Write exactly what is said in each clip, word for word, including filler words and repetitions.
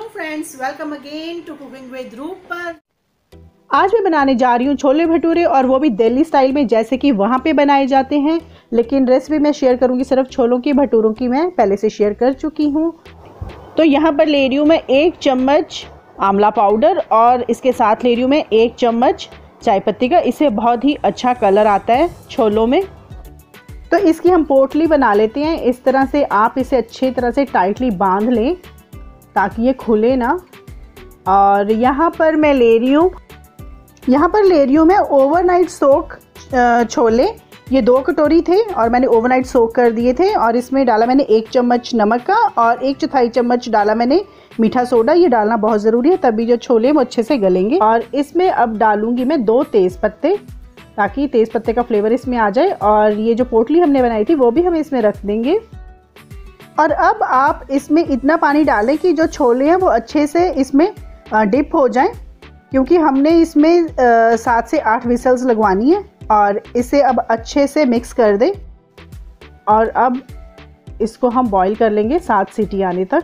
Friends, welcome again to cooking with Roop पर। आज मैं बनाने जा रही हूँ छोले भटूरे, और वो भी दिल्ली स्टाइल में जैसे कि वहाँ पे बनाए जाते हैं। लेकिन रेसिपी मैं शेयर करूँगी सिर्फ छोलों की, भटूरों की मैं पहले से शेयर कर चुकी हूँ। तो यहाँ पर ले रही हूँ मैं एक चम्मच आंवला पाउडर, और इसके साथ ले रही हूँ मैं एक चम्मच चाय पत्ती का। इससे बहुत ही अच्छा कलर आता है छोलों में। तो इसकी हम पोटली बना लेते हैं। इस तरह से आप इसे अच्छी तरह से टाइटली बांध लें ताकि ये खुले ना। और यहाँ पर मैं ले रही हूँ यहाँ पर ले रही हूँ मैं ओवरनाइट सोक छोले। ये दो कटोरी थे और मैंने ओवरनाइट सोक कर दिए थे। और इसमें डाला मैंने एक चम्मच नमक का और एक चौथाई चम्मच डाला मैंने मीठा सोडा। ये डालना बहुत ज़रूरी है, तभी जो छोले वो अच्छे से गलेंगे। और इसमें अब डालूंगी मैं दो तेज़ पत्ते, ताकि तेज़ पत्ते का फ्लेवर इसमें आ जाए। और ये जो पोटली हमने बनाई थी वो भी हम इसमें रख देंगे। और अब आप इसमें इतना पानी डालें कि जो छोले हैं वो अच्छे से इसमें डिप हो जाएं, क्योंकि हमने इसमें सात से आठ विसल्स लगवानी है। और इसे अब अच्छे से मिक्स कर दें, और अब इसको हम बॉईल कर लेंगे सात सीटी आने तक।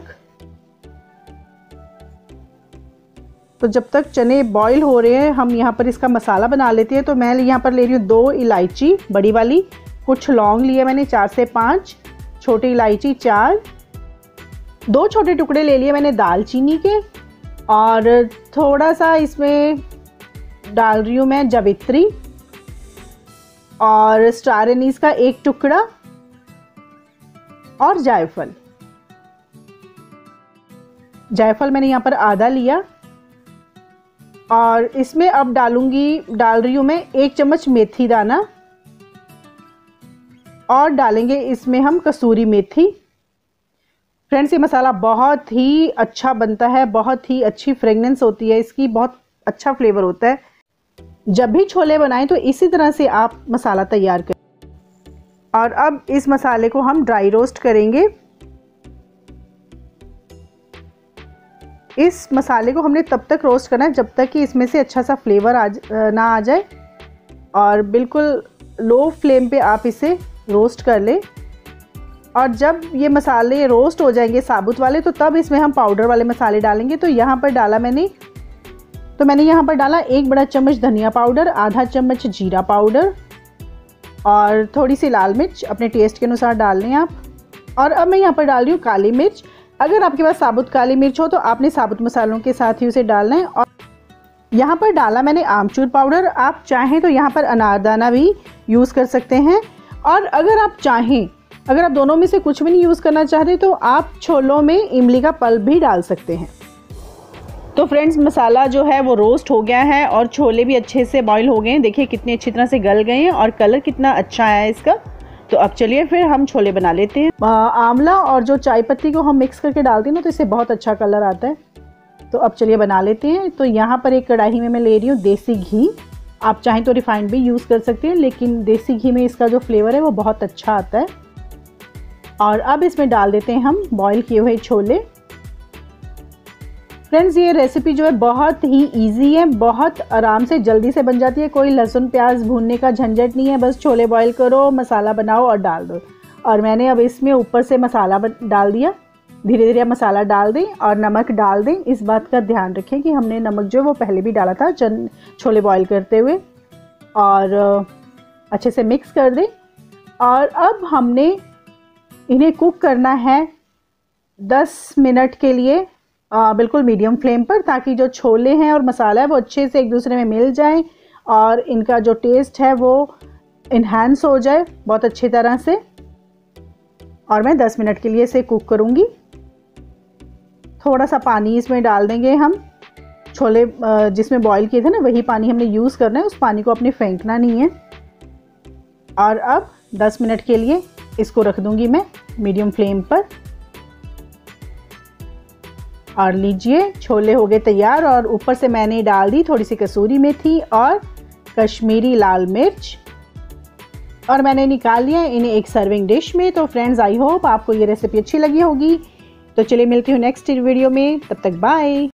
तो जब तक चने बॉईल हो रहे हैं हम यहाँ पर इसका मसाला बना लेते हैं। तो मैं यहाँ पर ले रही हूँ दो इलायची बड़ी वाली, कुछ लौंग लिए मैंने चार से पाँच, छोटी इलायची चार, दो छोटे टुकड़े ले लिए मैंने दालचीनी के, और थोड़ा सा इसमें डाल रही हूँ मैं जावित्री, और स्टार एनीस का एक टुकड़ा, और जायफल। जायफल मैंने यहाँ पर आधा लिया। और इसमें अब डालूंगी डाल रही हूँ मैं एक चम्मच मेथी दाना, और डालेंगे इसमें हम कसूरी मेथी। फ्रेंड्स, ये मसाला बहुत ही अच्छा बनता है, बहुत ही अच्छी फ्रेगनेंस होती है इसकी, बहुत अच्छा फ्लेवर होता है। जब भी छोले बनाएं तो इसी तरह से आप मसाला तैयार करें। और अब इस मसाले को हम ड्राई रोस्ट करेंगे। इस मसाले को हमने तब तक रोस्ट करना है जब तक कि इसमें से अच्छा सा फ्लेवर आ ना आ जाए। और बिल्कुल लो फ्लेम पे आप इसे रोस्ट कर लें। और जब ये मसाले रोस्ट हो जाएंगे साबुत वाले, तो तब इसमें हम पाउडर वाले मसाले डालेंगे। तो यहाँ पर डाला मैंने तो मैंने यहाँ पर डाला एक बड़ा चम्मच धनिया पाउडर, आधा चम्मच जीरा पाउडर, और थोड़ी सी लाल मिर्च अपने टेस्ट के अनुसार डाल लें आप। और अब मैं यहाँ पर डाल रही हूँ काली मिर्च। अगर आपके पास साबुत काली मिर्च हो तो आपने साबुत मसालों के साथ ही उसे डालना है। और यहाँ पर डाला मैंने आमचूर पाउडर। आप चाहें तो यहाँ पर अनारदाना भी यूज़ कर सकते हैं। और अगर आप चाहें अगर आप दोनों में से कुछ भी नहीं यूज़ करना चाहते तो आप छोलों में इमली का पल्प भी डाल सकते हैं। तो फ्रेंड्स, मसाला जो है वो रोस्ट हो गया है और छोले भी अच्छे से बॉईल हो गए हैं। देखिए कितने अच्छी तरह से गल गए हैं और कलर कितना अच्छा आया है इसका। तो अब चलिए फिर हम छोले बना लेते हैं। आंवला और जो चाय पत्ती को हम मिक्स करके डालते हैं ना, तो इससे बहुत अच्छा कलर आता है। तो अब चलिए बना लेते हैं। तो यहाँ पर एक कढ़ाई में मैं ले रही हूँ देसी घी। आप चाहें तो रिफाइंड भी यूज़ कर सकते हैं, लेकिन देसी घी में इसका जो फ्लेवर है वो बहुत अच्छा आता है। और अब इसमें डाल देते हैं हम बॉईल किए हुए छोले। फ्रेंड्स, ये रेसिपी जो है बहुत ही इजी है, बहुत आराम से जल्दी से बन जाती है। कोई लहसुन प्याज भूनने का झंझट नहीं है, बस छोले बॉईल करो, मसाला बनाओ और डाल दो। और मैंने अब इसमें ऊपर से मसाला डाल दिया। धीरे धीरे मसाला डाल दें और नमक डाल दें। इस बात का ध्यान रखें कि हमने नमक जो वो पहले भी डाला था चन छोले बॉईल करते हुए। और अच्छे से मिक्स कर दें। और अब हमने इन्हें कुक करना है दस मिनट के लिए, आ, बिल्कुल मीडियम फ्लेम पर, ताकि जो छोले हैं और मसाला है वो अच्छे से एक दूसरे में मिल जाएं और इनका जो टेस्ट है वो इन्हांस हो जाए बहुत अच्छी तरह से। और मैं दस मिनट के लिए इसे कुक करूंगी। थोड़ा सा पानी इसमें डाल देंगे हम। छोले जिसमें बॉईल किए थे ना, वही पानी हमने यूज़ करना है, उस पानी को अपने फेंकना नहीं है। और अब दस मिनट के लिए इसको रख दूंगी मैं मीडियम फ्लेम पर। और लीजिए, छोले हो गए तैयार। और ऊपर से मैंने डाल दी थोड़ी सी कसूरी मेथी और कश्मीरी लाल मिर्च, और मैंने निकाल लिया इन्हें एक सर्विंग डिश में। तो फ्रेंड्स, आई होप आपको ये रेसिपी अच्छी लगी होगी। तो चलिए मिलती हूँ नेक्स्ट वीडियो में, तब तक बाय।